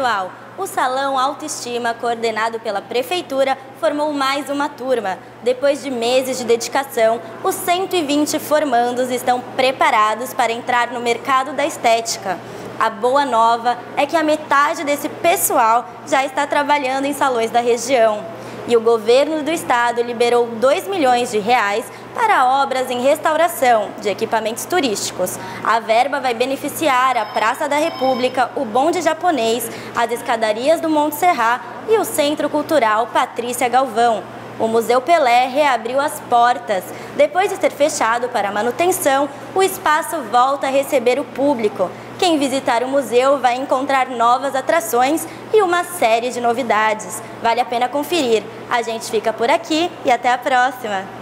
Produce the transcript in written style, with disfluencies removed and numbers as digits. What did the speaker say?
pessoal, o Salão Autoestima, coordenado pela Prefeitura, formou mais uma turma. Depois de meses de dedicação, os 120 formandos estão preparados para entrar no mercado da estética. A boa nova é que a metade desse pessoal já está trabalhando em salões da região. E o governo do estado liberou R$2 milhões para obras em restauração de equipamentos turísticos. A verba vai beneficiar a Praça da República, o Bonde Japonês, as escadarias do Monte Serra e o Centro Cultural Patrícia Galvão. O Museu Pelé reabriu as portas. Depois de ser fechado para manutenção, o espaço volta a receber o público. Quem visitar o museu vai encontrar novas atrações e uma série de novidades. Vale a pena conferir. A gente fica por aqui e até a próxima!